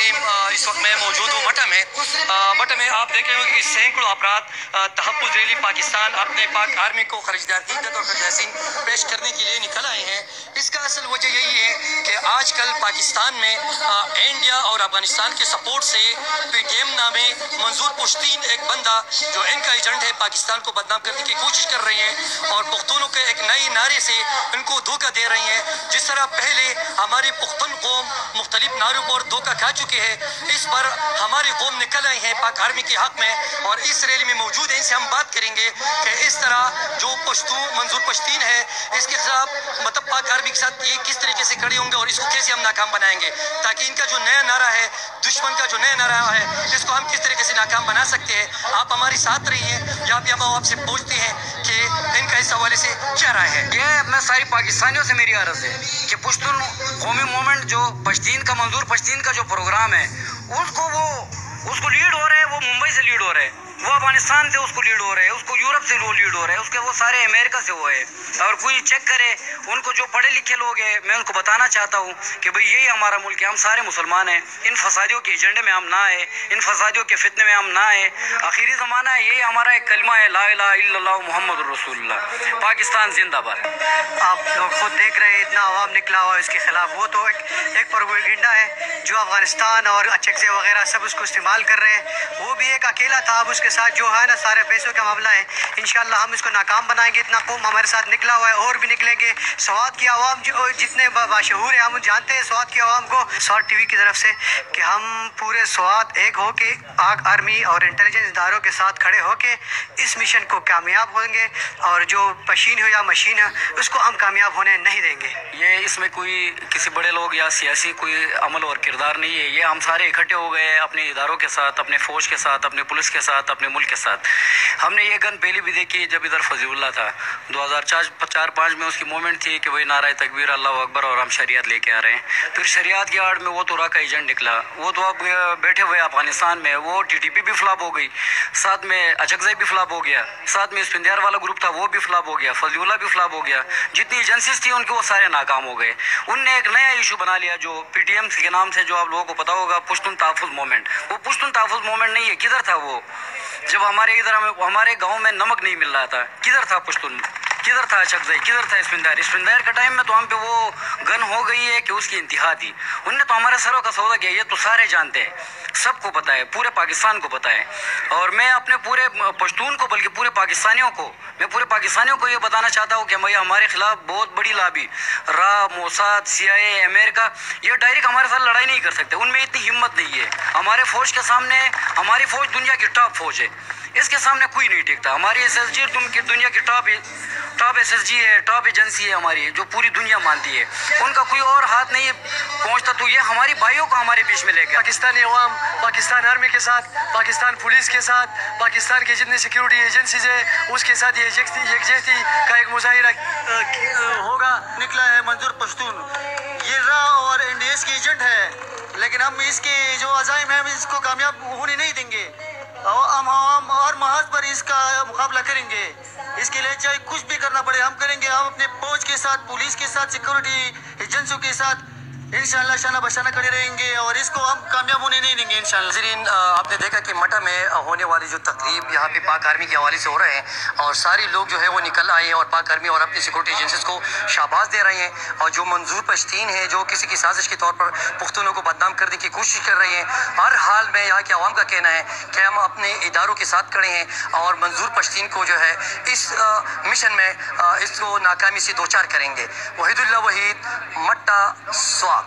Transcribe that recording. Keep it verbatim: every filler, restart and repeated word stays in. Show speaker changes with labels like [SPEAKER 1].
[SPEAKER 1] नाज़रीन, इस वक्त मैं मौजूद हूँ मठा में। मठा में आप देख रहे हो कि सैकड़ों अफराद तहफ़्फ़ुज़ रैली पाकिस्तान अपने पाक आर्मी को खराज अक़ीदत और खराज पेश करने के लिए निकल आए हैं। इसका असल वजह यही है कि आजकल पाकिस्तान में इंडिया और अफगानिस्तान के सपोर्ट से पी टी एम नामे मंजूर पुश्तीन एक बंदा जो इनका एजेंट है, पाकिस्तान को बदनाम करने की कोशिश कर रही हैं और पुख्तूनों के एक नई नारे से इनको धोखा दे रही हैं। जिस तरह पहले हमारी पुख्तन कौम मुख्तलिफ नारों पर धोखा खा चुके हैं, इस पर हमारी कौम निकल आई है पाक आर्मी के हक में और इस रैली में मौजूद है। इनसे हम बात करेंगे कि इस तरह जो पश्तू मंजूर पश्तीन है इसके खिलाफ मतलब पाक आर्मी के साथ ये किस तरीके से खड़े होंगे और इसको कैसे हम नाकाम बनाएंगे, ताकि इनका जो नया नारा है, दुश्मन का जो नया नारा है, इसको हम किस तरीके से नाकाम बना सकते हैं। आप हमारे साथ रहिए, या भी हम आपसे पूछते हैं कि इनका इस हवाले से क्या राय है।
[SPEAKER 2] ये मैं सारी पाकिस्तानियों से मेरी अर्ज़ है कि पश्तून कौमी मूवमेंट जो पश्तीन का मंजूर पश्तीन का जो प्रोग्राम है उसको वो उसको लीड हो रहे हैं, वो मुंबई से लीड हो रहे हैं, वो अफगानिस्तान से उसको लीड हो रहे हैं, उसको यूरोप से वो लीड हो रहे हैं, उसके वो सारे अमेरिका से वो है। और कोई चेक करे उनको, जो पढ़े लिखे लोग हैं, मैं उनको बताना चाहता हूँ कि भाई यही हमारा मुल्क है, हम सारे मुसलमान हैं, इन फसादियों के एजेंडे में हम ना आए, इन फसादियों के फितने में हम ना आए। आखिरी ज़माना है, यही हमारा एक कलमा है, ला इलाहा इल्लल्लाह मुहम्मदुर रसूलुल्लाह। पाकिस्तान जिंदाबाद।
[SPEAKER 3] आप लोग खुद देख रहे हैं इतना अवाम निकला हुआ है इसके खिलाफ। वो तो एक एक प्रोपेगेंडा है जो अफगानिस्तान और अचक्से वगैरह सब उसको इस्तेमाल कर रहे हैं। वो भी एक अकेला था, अब उसके साथ जो है ना सारे पैसों का मामला है। इंशाल्लाह हम इसको नाकाम बनाएंगे। इतना कौम हमारे साथ निकला हुआ है और भी निकलेंगे। स्वात की आवाम जो जितने बाशहूर है, हम जानते हैं स्वात की आवाम को। स्वात टीवी की तरफ से कि हम पूरे स्वात एक हो के पाक आर्मी और इंटेलिजेंस इदारों के साथ खड़े हो के इस मिशन को कामयाब होंगे और जो पशीन हो या मशीन है उसको हम कामयाब होने नहीं देंगे।
[SPEAKER 2] ये इसमें कोई किसी बड़े लोग या सियासी कोई अमल और किरदार नहीं है। ये हम सारे इकट्ठे हो गए अपने इदारों के साथ, अपने फ़ौज के साथ, अपने पुलिस के साथ, अपने मुल्क के साथ। हमने ये गन पहले भी देखी जब इधर फजीउल्लाह था, दो हज़ार चार पाँच में उसकी मूवमेंट थी कि वही नारा तकबीर अल्लाह अकबर और हम शरीयत लेके आ रहे हैं। फिर शरीयत की आड़ में वो तो का एजेंट निकला, वो तो अब बैठे हुए अफगानिस्तान में, वो टी टी पी भी फ्लॉप हो गई, साथ में अचकज़ई भी फ्लॉप हो गया, साथ में इस्फिंदियार वाला ग्रुप था वो भी फ्लॉप हो गया, फजीउल्लाह भी फ्लॉप हो गया। जितनी एजेंसीज थी उनके वो सारे नाकाम हो गए। उनने एक नया इशू बना लिया जो पी टी एम के नाम से, जो आप लोगों को पता होगा, पुश्तून तहफ़्फ़ुज़ मूवमेंट। वो पुश्तून तहफ़्फ़ुज़ मूवमेंट नहीं है। किधर था वो जब हमारे इधर हमें हमारे गांव में नमक नहीं मिल रहा था? किधर था पुश्तून? किधर था अचकज़ई? किधर था इस्फिंदार? इस्फिंदार के टाइम में तो हम पे वो गन हो गई है कि उसकी इंतहा थी। उनने तो हमारे सरों का सौदा किया। ये तो सारे जानते हैं, सबको पता है, पूरे पाकिस्तान को पता है। और मैं अपने पूरे पश्तून को, बल्कि पूरे पाकिस्तानियों को, मैं पूरे पाकिस्तानियों को ये बताना चाहता हूँ कि भैया हमारे खिलाफ बहुत बड़ी लाबी, रा, Mossad, C I A, America, ये डायरेक्ट हमारे साथ लड़ाई नहीं कर सकते। उनमें इतनी हिम्मत नहीं है। हमारे फ़ौज के सामने, हमारी फ़ौज दुनिया की टॉप फ़ौज है, इसके सामने कोई नहीं टिकता। हमारी एस एस जी दुनिया की टॉप टॉप एस एस जी है, टॉप एजेंसी है हमारी, जो पूरी दुनिया मानती है। उनका कोई और हाथ नहीं पहुंचता। तो ये हमारी भाइयों को हमारे बीच में लेकर
[SPEAKER 3] पाकिस्तानी अवाम पाकिस्तान आर्मी के साथ, पाकिस्तान पुलिस के साथ, पाकिस्तान के जितने सिक्योरिटी एजेंसीज है उसके साथ ये यकजहती का एक मुजाहिरा होगा।
[SPEAKER 4] निकला है मंजूर पश्तून, ये रा और एनडीएस की एजेंट है, लेकिन हम इसके जो अज़ाइम है हम इसको कामयाब होने नहीं देंगे। हम हम और महज पर इसका मुकाबला करेंगे। इसके लिए चाहे कुछ भी करना पड़े हम करेंगे। हम अपने फौज के साथ, पुलिस के साथ, सिक्योरिटी एजेंसियों के साथ इंशाल्लाह शाना बशाना खड़े रहेंगे और इसको हम कामयाब होने नहीं देंगे इंशाल्लाह।
[SPEAKER 1] नाज़रीन, आपने देखा कि मठा में होने वाली जो तकरीब यहाँ पे पाक आर्मी के हवाले से हो रहे हैं और सारे लोग जो है वो निकल आए हैं और पाक आर्मी और अपनी सिक्योरिटी एजेंसीज को शाबाश दे रहे हैं। और जो मंजूर पश्तीन है जो किसी की साजिश के तौर पर पुख्तूनों को बदनाम करने की कोशिश कर रहे हैं, हर हाल में यहाँ के अवाम का कहना है कि हम अपने इदारों के साथ खड़े हैं और मंजूर पश्तीन को जो है इस आ, मिशन में आ, इसको नाकामी से दो चार करेंगे। वहीदुल्लाह वहीद, मट्टा, स्वात।